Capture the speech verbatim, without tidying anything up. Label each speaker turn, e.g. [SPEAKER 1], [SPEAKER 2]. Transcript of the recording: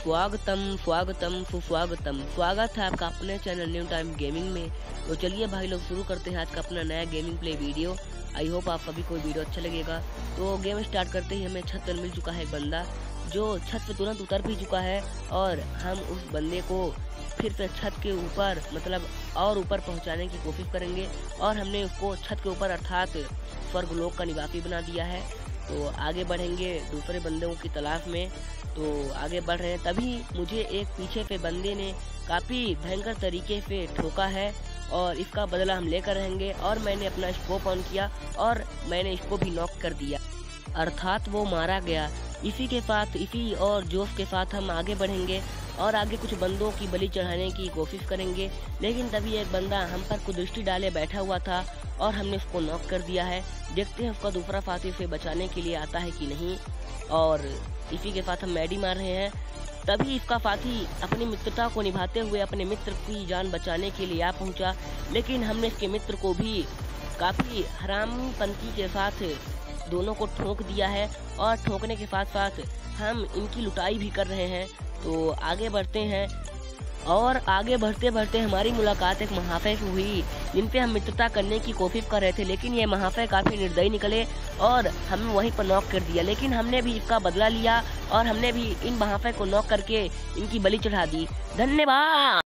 [SPEAKER 1] स्वागतम स्वागतम सुस्वागतम। स्वागत है आपका अपने चैनल न्यू टाइम गेमिंग में। तो चलिए भाई लोग शुरू करते हैं आज का अपना नया gaming play video. I hope आप सभी को वीडियो अच्छा लगेगा। तो गेम स्टार्ट करते ही हमें छत पर मिल चुका है एक बंदा जो छत पे तुरंत उतर भी चुका है और हम उस बंदे को फिर से छत के ऊपर मतलब और ऊपर पहुंचाने की कोशिश करेंगे और हमने उसको छत के ऊपर अर्थात स्वर्गलोक का निवासी बना दिया है। तो आगे बढ़ेंगे दूसरे बंदों की तलाश में। तो आगे बढ़ रहे हैं तभी मुझे एक पीछे पे बंदे ने काफी भयंकर तरीके से ठोका है और इसका बदला हम लेकर रहेंगे। और मैंने अपना स्कोप ऑन किया और मैंने इसको भी नॉक कर दिया, अर्थात वो मारा गया। इसी के साथ इसी और जोश के साथ हम आगे बढ़ेंगे और आगे कुछ बंदों की बलि चढ़ाने की कोशिश करेंगे। लेकिन तभी एक बंदा हम पर कुछ दृष्टि डाले बैठा हुआ था और हमने उसको नॉक कर दिया है। देखते हैं उसका दूसरा साथी से बचाने के लिए आता है कि नहीं। और इसी के साथ हम मैडी मार रहे हैं तभी इसका साथी अपनी मित्रता को निभाते हुए अपने मित्र की जान बचाने के लिए आ पहुंचा। लेकिन हमने इसके मित्र को भी काफी हरामीपंती के साथ दोनों को ठोक दिया है और ठोकने के साथ साथ हम इनकी लुटाई भी कर रहे हैं। तो आगे बढ़ते हैं और आगे बढ़ते बढ़ते हमारी मुलाकात एक महाशय से हुई जिनपे हम मित्रता करने की कोशिश कर रहे थे। लेकिन ये महाशय काफी निर्दयी निकले और हमें वहीं पर नॉक कर दिया। लेकिन हमने भी इसका बदला लिया और हमने भी इन महाशय को नॉक करके इनकी बलि चढ़ा दी। धन्यवाद।